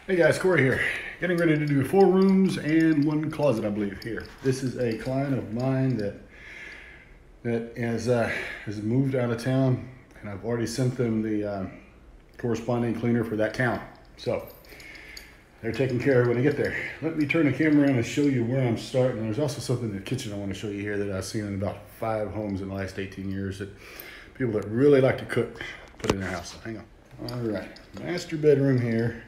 Hey guys, Corey here. Getting ready to do 4 rooms and 1 closet, I believe, here. This is a client of mine that has moved out of town, and I've already sent them the corresponding cleaner for that town. So they're taken care of when I get there. Let me turn the camera around and show you where I'm starting. There's also something in the kitchen I want to show you here that I've seen in about 5 homes in the last 18 years that people that really like to cook put in their house. So hang on. All right, master bedroom here.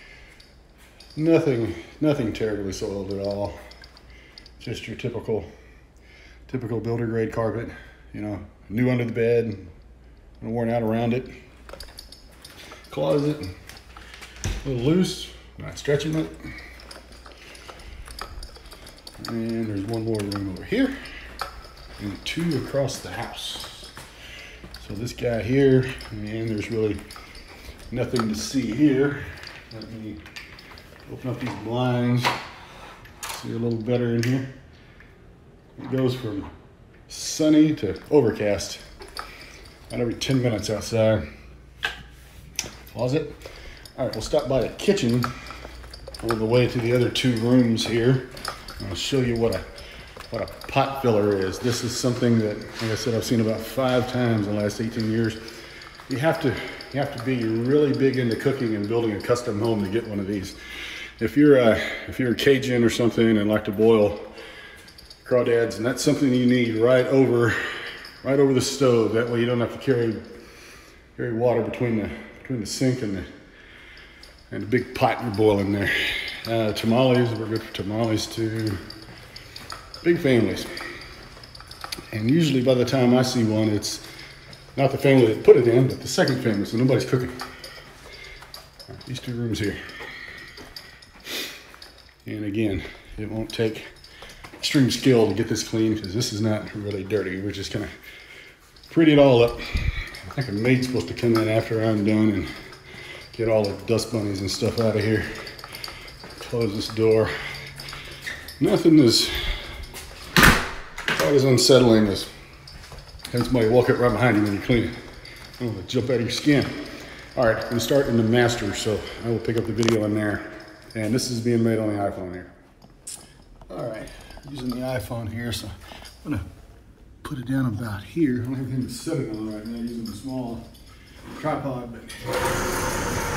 Nothing terribly soiled at all. Just your typical builder grade carpet. You know, new under the bed, worn out around it. Closet, a little loose, not stretching it. And there's 1 more room over here, and 2 across the house. So this guy here, and there's really nothing to see here. Let me open up these blinds, see a little better in here. It goes from sunny to overcast about every 10 minutes outside. Closet. All right, we'll stop by the kitchen on the way to the other 2 rooms here. I'll show you what a pot filler is. This is something that, like I said, I've seen about 5 times in the last 18 years. You have to be really big into cooking and building a custom home to get one of these. If you're a Cajun or something and like to boil crawdads, and that's something you need right over the stove. That way you don't have to carry water between the sink and the big pot you're boiling there. Tamales, we're good for tamales too. Big families. And usually by the time I see one, it's not the family that put it in, but the second family, so nobody's cooking. All right, these 2 rooms here. And again, it won't take extreme skill to get this clean because this is not really dirty. We're just gonna pretty it all up. I think a maid's supposed to come in after I'm done and get all the dust bunnies and stuff out of here. Close this door. Nothing is quite as unsettling as having somebody walk up right behind you when you clean it. Oh, it'll jump out of your skin. All right, I'm gonna start in the master, so I will pick up the video in there. And this is being made on the iPhone here. All right, using the iPhone here, so I'm gonna put it down about here. I don't have anything to set it on right now, using the small tripod, but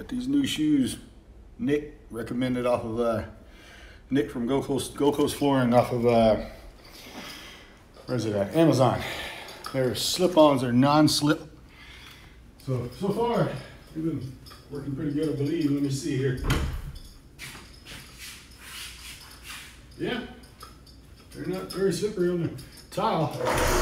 these new shoes. Nick recommended off of Nick from Gold Coast Flooring off of where's it at? Amazon. They're slip-ons, they're non-slip. So far, they've been working pretty good, I believe. Let me see here. Yeah, they're not very slippery on the tile.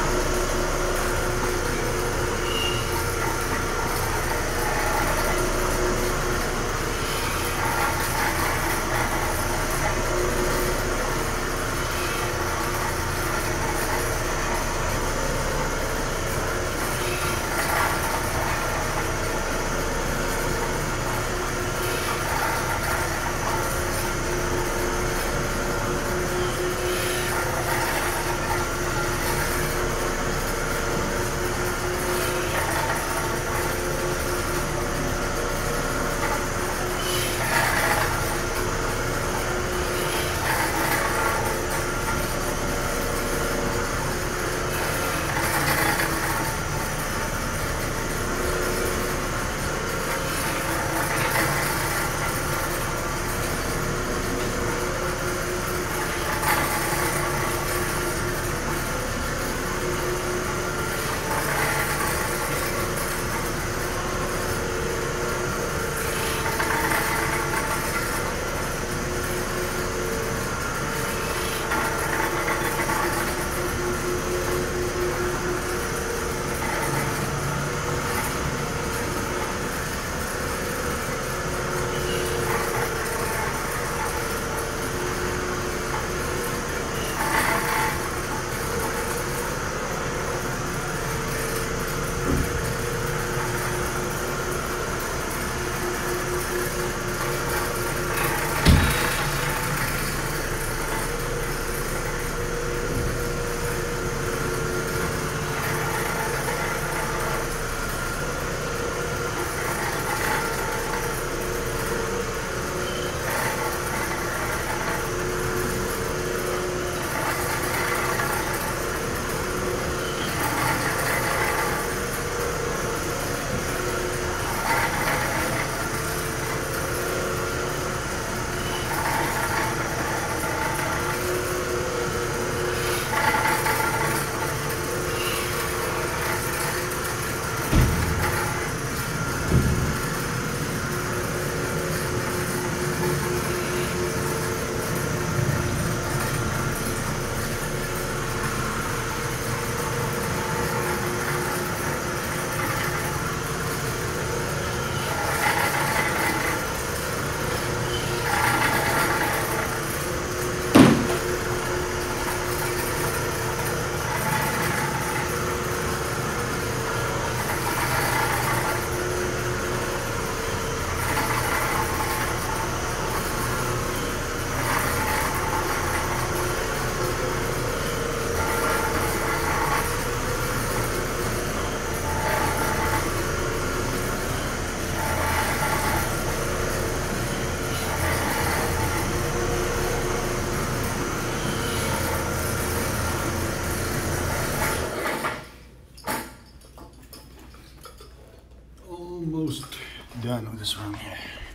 Almost done with this room here.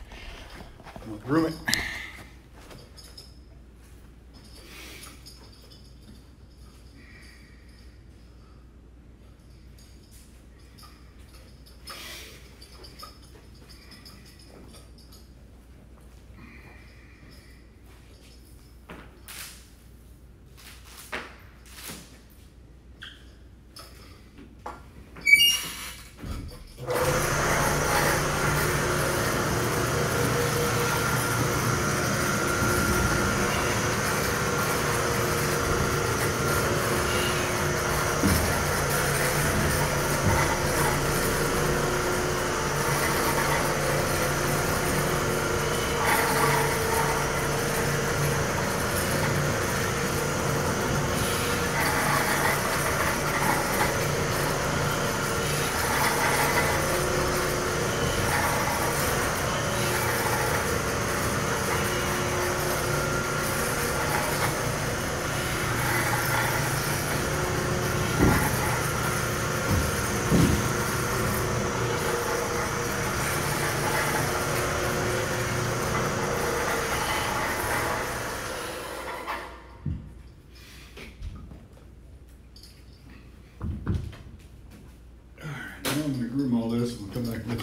We'll room it.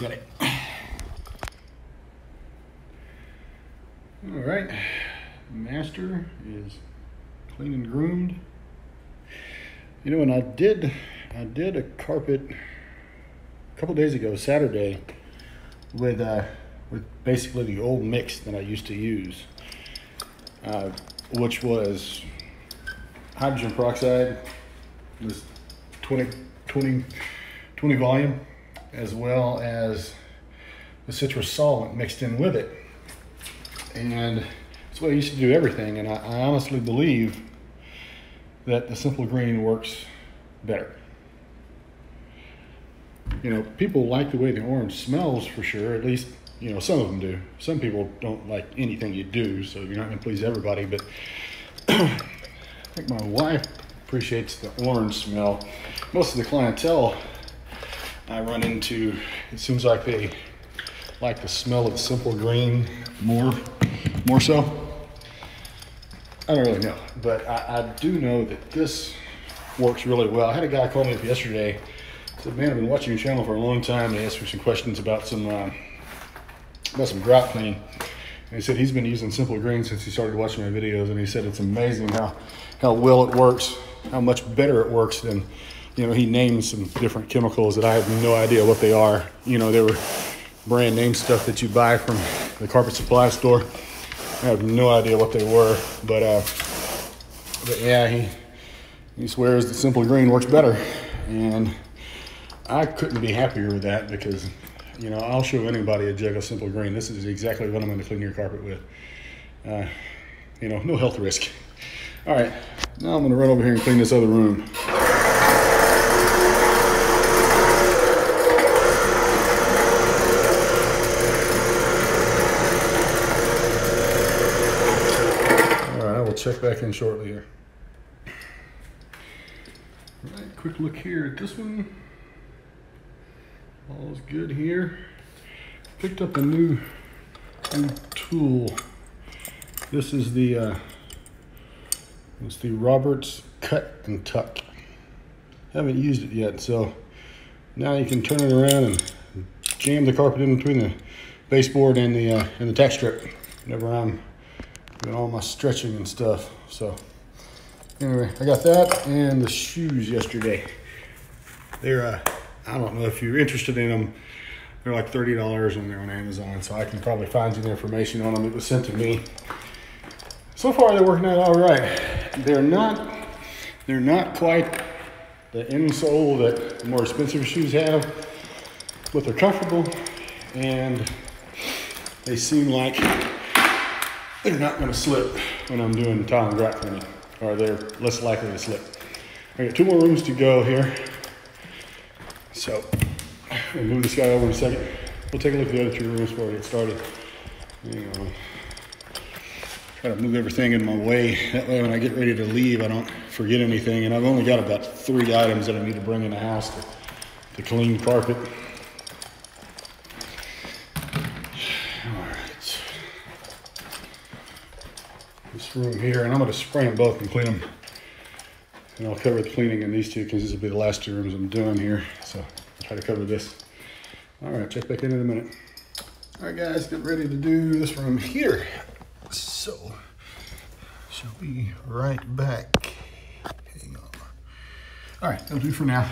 look at it. All right, master is clean and groomed. You know, and I did a carpet a couple days ago, Saturday, with basically the old mix that I used to use, which was hydrogen peroxide, this 20 volume, as well as the citrus solvent mixed in with it. And that's the way I used to do everything, and I honestly believe that the Simple Green works better. You know, people like the way the orange smells for sure, at least, you know, some of them do. Some people don't like anything you do, so you're not going to please everybody, but I think my wife appreciates the orange smell. Most of the clientele I run into, it seems like they like the smell of Simple Green more so. I don't really know, but I do know that this works really well. I had a guy call me up yesterday. He said, "Man, I've been watching your channel for a long time." He asked me some questions about some grout cleaning. And he said he's been using Simple Green since he started watching my videos, and he said it's amazing how well it works, how much better it works than, you know, he named some different chemicals that I have no idea what they are. You know, they were brand name stuff that you buy from the carpet supply store. I have no idea what they were, but yeah, he swears the Simple Green works better, and I couldn't be happier with that because, you know, I'll show anybody a jug of Simple Green. This is exactly what I'm going to clean your carpet with. You know, no health risk. All right, now I'm going to run over here and clean this other room. Check back in shortly here. All right, quick look here at this one. All's good here. Picked up a new tool. This is it's the Roberts Cut and Tuck. Haven't used it yet, so now you can turn it around and jam the carpet in between the baseboard and the tack strip whenever I'm doing all my stretching and stuff. So anyway, I got that and the shoes yesterday. They're I don't know if you're interested in them. They're like $30 and they're on Amazon, so I can probably find you the information on them. It was sent to me. So far they're working out all right. They're not quite the insole that the more expensive shoes have, but they're comfortable and they seem like they're not going to slip when I'm doing tile and grout cleaning, or they're less likely to slip. I got 2 more rooms to go here, so I'll move this guy over in a second. We'll take a look at the other 2 rooms before we get started. Hang on. Try to move everything in my way. That way when I get ready to leave, I don't forget anything. And I've only got about 3 items that I need to bring in the house to clean carpet. This room here, and I'm going to spray them both and clean them, and I'll cover the cleaning in these 2 because this will be the last 2 rooms I'm doing here, so I'll try to cover this. All right, check back in a minute. All right guys, get ready to do this room here, so she'll be right back. Hang on. All right, that'll do for now.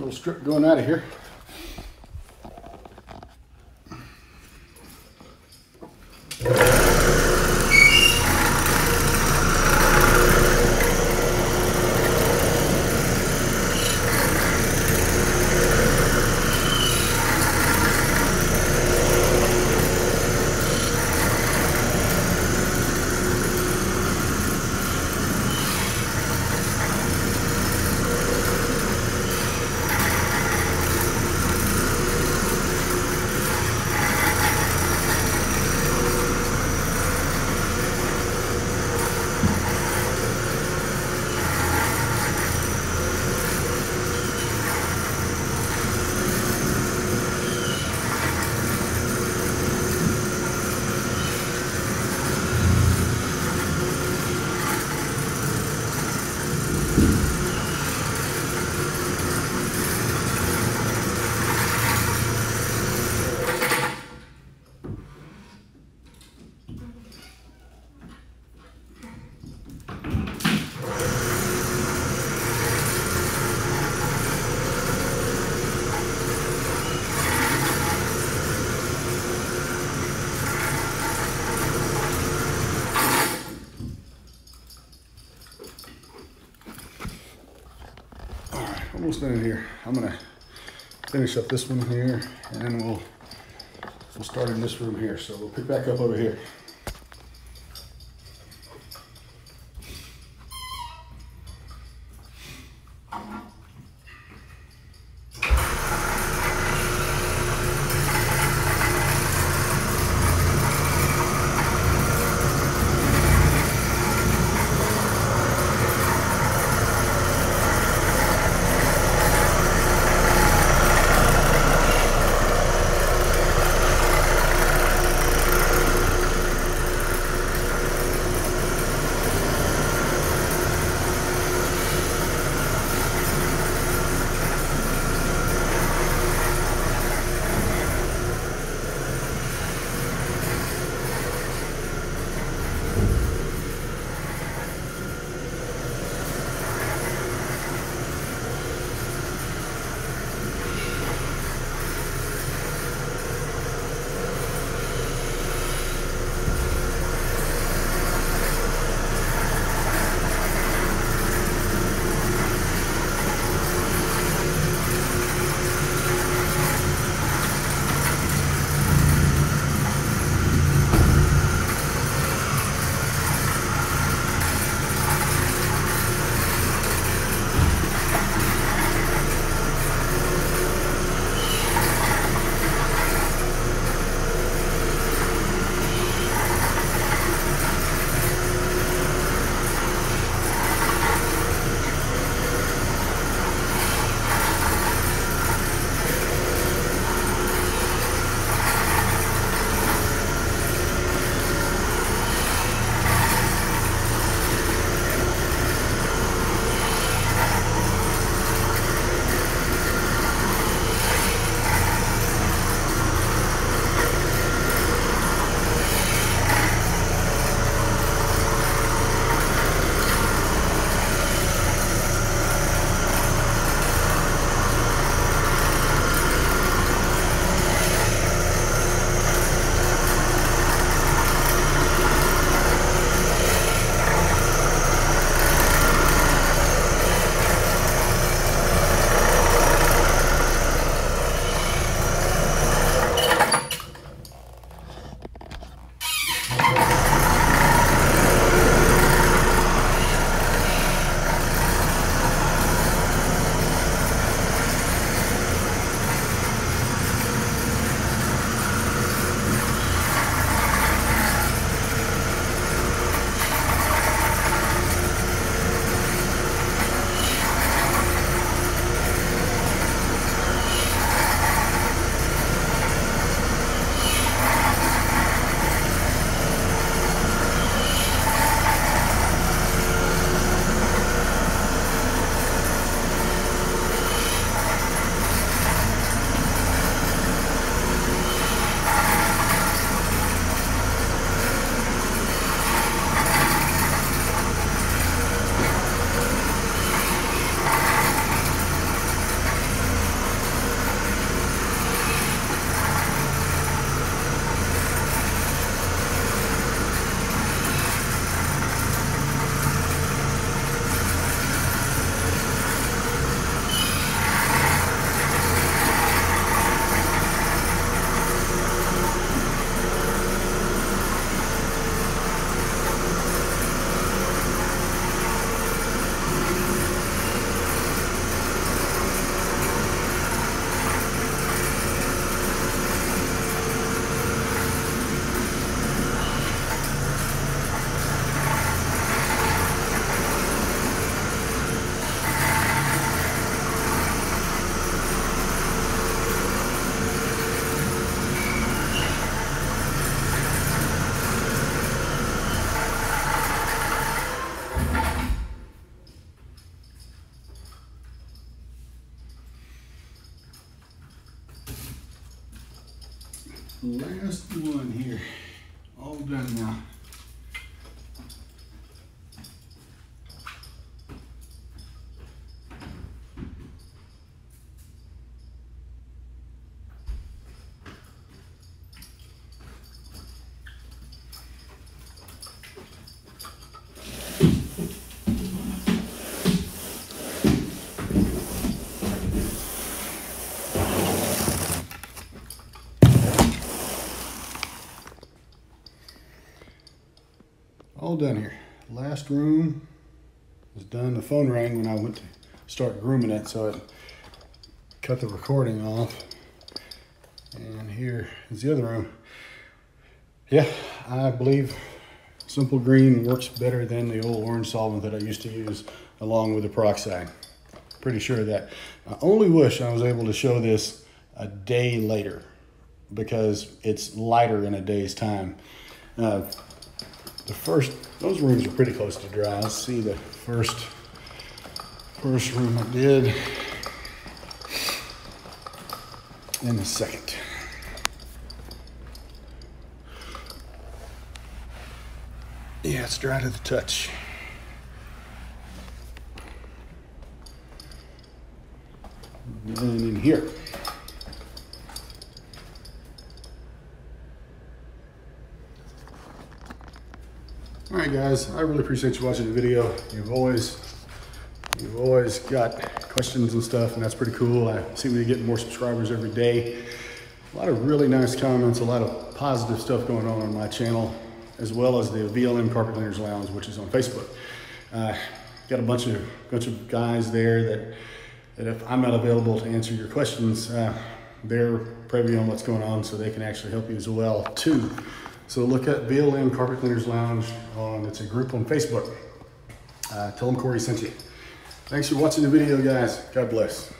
little strip going out of here. Almost done in here. I'm gonna finish up this one here, and then we'll start in this room here. So we'll pick back up over here. Last one here. All done now. All done here. Last room was done. The phone rang when I went to start grooming it, so it cut the recording off. And here is the other room. Yeah, I believe Simple Green works better than the old orange solvent that I used to use along with the peroxide. Pretty sure of that. I only wish I was able to show this a day later because it's lighter in a day's time. Those rooms are pretty close to dry. Let's see the first room I did and the second. Yeah, it's dry to the touch. And in here. All right, guys, I really appreciate you watching the video. You've always got questions and stuff, and that's pretty cool. I see we get more subscribers every day. A lot of really nice comments, a lot of positive stuff going on my channel, as well as the VLM Carpet Cleaners Lounge, which is on Facebook. Got a bunch of guys there that if I'm not available to answer your questions, they're privy on what's going on, so they can actually help you as well too. So look at VLM Carpet Cleaners Lounge it's a group on Facebook. Tell them Corey sent you. Thanks for watching the video, guys. God bless.